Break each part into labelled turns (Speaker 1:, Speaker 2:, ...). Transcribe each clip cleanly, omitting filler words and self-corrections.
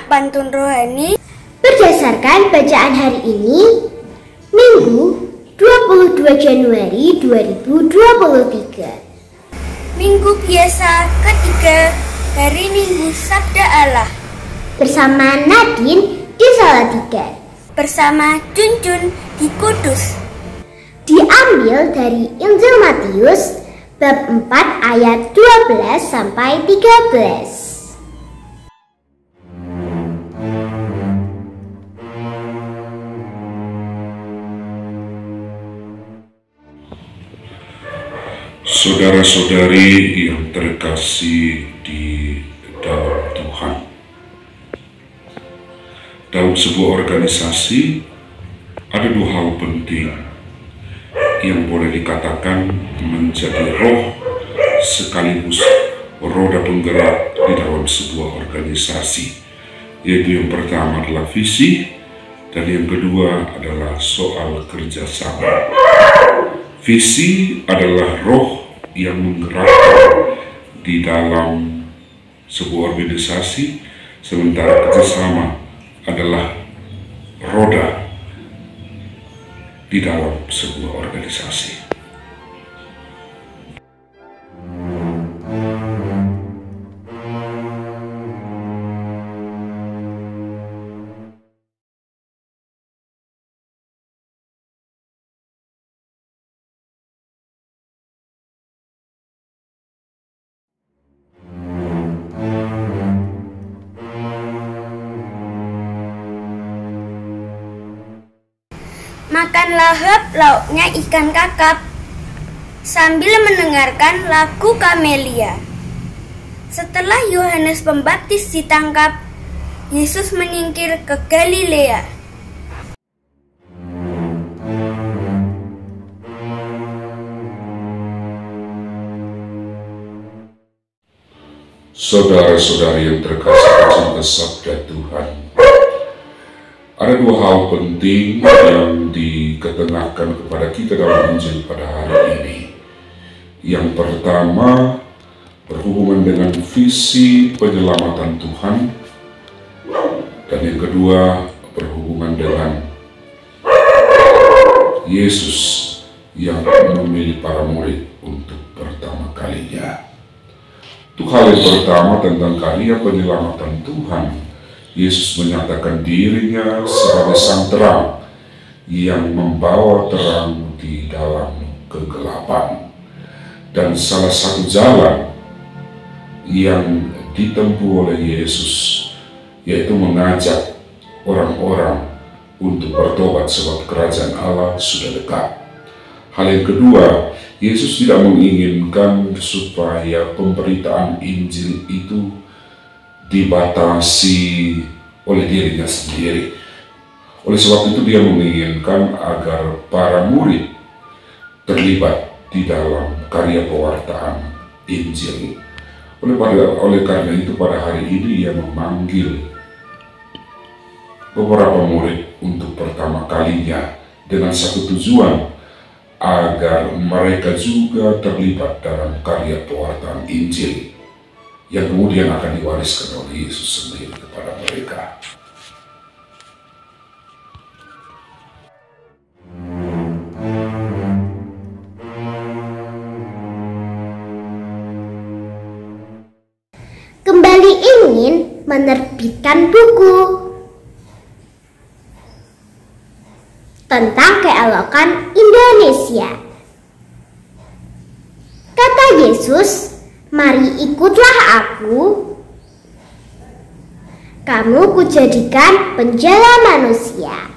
Speaker 1: pantun rohani
Speaker 2: berdasarkan bacaan hari ini, Minggu 22 Januari 2023.
Speaker 1: Minggu biasa ketiga dari Minggu Sabda Allah.
Speaker 2: Bersama Nadine di Salatiga.
Speaker 1: Bersama Junjun di Kudus.
Speaker 2: Diambil dari Injil Matius bab 4 ayat 12 sampai 13.
Speaker 3: Saudara-saudari yang terkasih di dalam Tuhan, dalam sebuah organisasi ada dua hal penting yang boleh dikatakan menjadi roh sekaligus roda penggerak di dalam sebuah organisasi, yaitu yang pertama adalah visi dan yang kedua adalah soal kerjasama. Visi adalah roh yang menggerakkan di dalam sebuah organisasi, sementara kerjasama adalah roda di dalam sebuah organisasi.
Speaker 1: Makan lahap lauknya ikan kakap sambil mendengarkan lagu Kamelia. Setelah Yohanes Pembaptis ditangkap, Yesus menyingkir ke Galilea.
Speaker 3: Saudara-saudari yang terkasih cinta sabda Tuhan, ada dua hal penting yang diketengahkan kepada kita dalam Injil pada hari ini. Yang pertama berhubungan dengan visi penyelamatan Tuhan, dan yang kedua berhubungan dengan Yesus yang memilih para murid untuk pertama kalinya. Untuk hal yang pertama tentang karya penyelamatan Tuhan, Yesus menyatakan dirinya sebagai sang terang yang membawa terang di dalam kegelapan. Dan salah satu jalan yang ditempuh oleh Yesus yaitu mengajak orang-orang untuk bertobat sebab kerajaan Allah sudah dekat. Hal yang kedua, Yesus tidak menginginkan supaya pemberitaan Injil itu dibatasi oleh dirinya sendiri. Oleh sebab itu dia menginginkan agar para murid terlibat di dalam karya pewartaan Injil. Oleh karena itu pada hari ini ia memanggil beberapa murid untuk pertama kalinya dengan satu tujuan, agar mereka juga terlibat dalam karya pewartaan Injil yang kemudian akan diwariskan oleh Yesus sendiri kepada mereka.
Speaker 2: Kembali ingin menerbitkan buku tentang keelokan Indonesia. Kata Yesus, "Mari ikutlah aku, kamu kujadikan penjala manusia."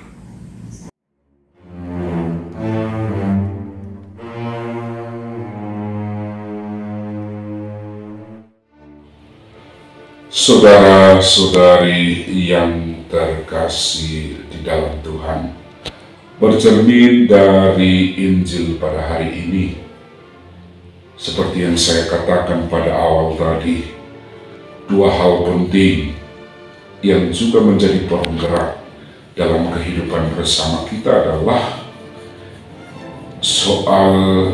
Speaker 3: Saudara-saudari yang terkasih di dalam Tuhan, bercermin dari Injil pada hari ini, seperti yang saya katakan pada awal tadi, dua hal penting yang juga menjadi penggerak dalam kehidupan bersama kita adalah soal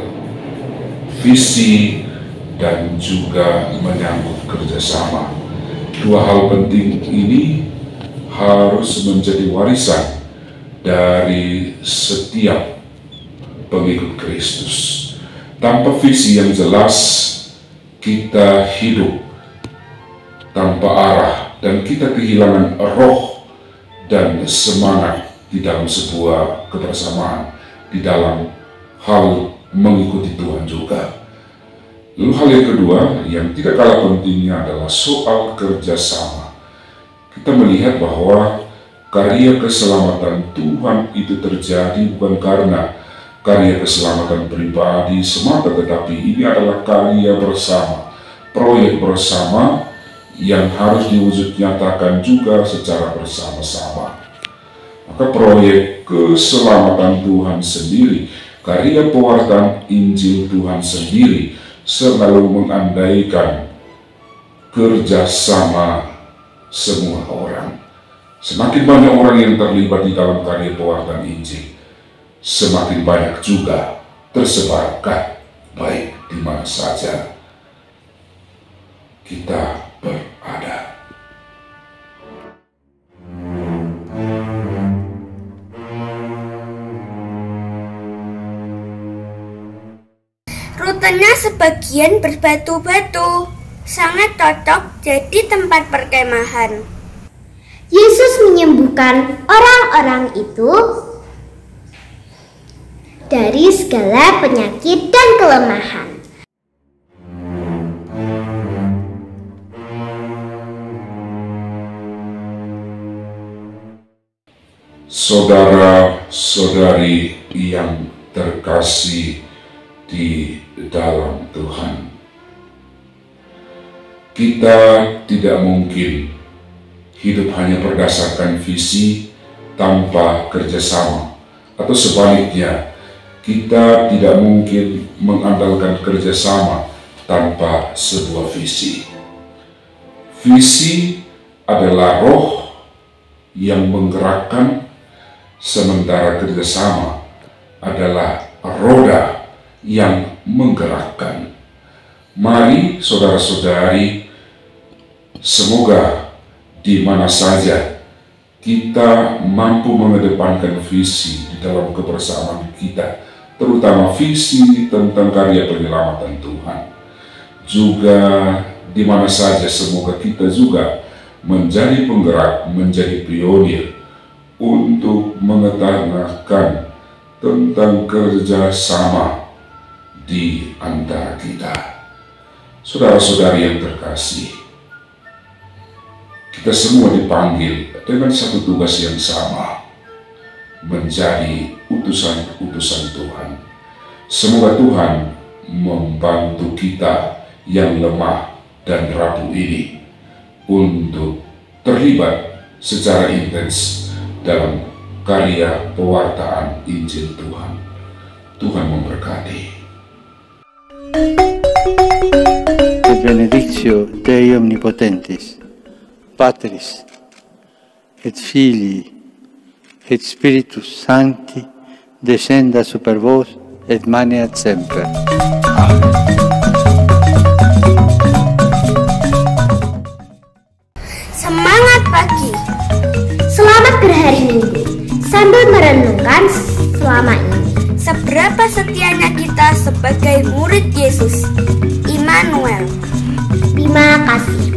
Speaker 3: visi dan juga menyangkut kerjasama. Dua hal penting ini harus menjadi warisan dari setiap pengikut Kristus. Tanpa visi yang jelas, kita hidup tanpa arah dan kita kehilangan roh dan semangat di dalam sebuah kebersamaan, di dalam hal mengikuti Tuhan juga. Lalu hal yang kedua yang tidak kalah pentingnya adalah soal kerjasama. Kita melihat bahwa karya keselamatan Tuhan itu terjadi bukan karena karya keselamatan pribadi semata, tetapi ini adalah karya bersama, proyek bersama yang harus diwujud nyatakan juga secara bersama-sama. Maka proyek keselamatan Tuhan sendiri, karya pewartaan Injil Tuhan sendiri selalu mengandaikan kerjasama semua orang. Semakin banyak orang yang terlibat di dalam karya pewartaan Injil, semakin banyak juga tersebarkan, baik di mana saja kita berada.
Speaker 1: Rutenya sebagian berbatu-batu, sangat cocok jadi tempat perkemahan.
Speaker 2: Yesus menyembuhkan orang-orang itu dari segala penyakit dan kelemahan.
Speaker 3: Saudara-saudari yang terkasih di dalam Tuhan, kita tidak mungkin hidup hanya berdasarkan visi tanpa kerjasama, atau sebaliknya, kita tidak mungkin mengandalkan kerjasama tanpa sebuah visi. Visi adalah roh yang menggerakkan, sementara kerjasama adalah roda yang menggerakkan. Mari saudara-saudari, semoga di mana saja kita mampu mengedepankan visi di dalam kebersamaan kita, terutama visi tentang karya penyelamatan Tuhan. Juga di mana saja semoga kita juga menjadi penggerak, menjadi pionir untuk mengetahui tentang kerjasama di antara kita. Saudara-saudari yang terkasih, kita semua dipanggil dengan satu tugas yang sama, menjadi utusan-utusan Tuhan. Semoga Tuhan membantu kita yang lemah dan rapuh ini untuk terlibat secara intens dalam karya pewartaan Injil Tuhan. Tuhan memberkati.
Speaker 4: Benedictio Dei Omnipotentis, Patris et Filii et Spiritus Sancti, descenda super vos et maneat semper. Amen.
Speaker 1: Semangat pagi.
Speaker 2: Selamat berhari Minggu sambil merenungkan selama ini.
Speaker 1: Seberapa setianya kita sebagai murid Yesus, Immanuel.
Speaker 2: Terima kasih.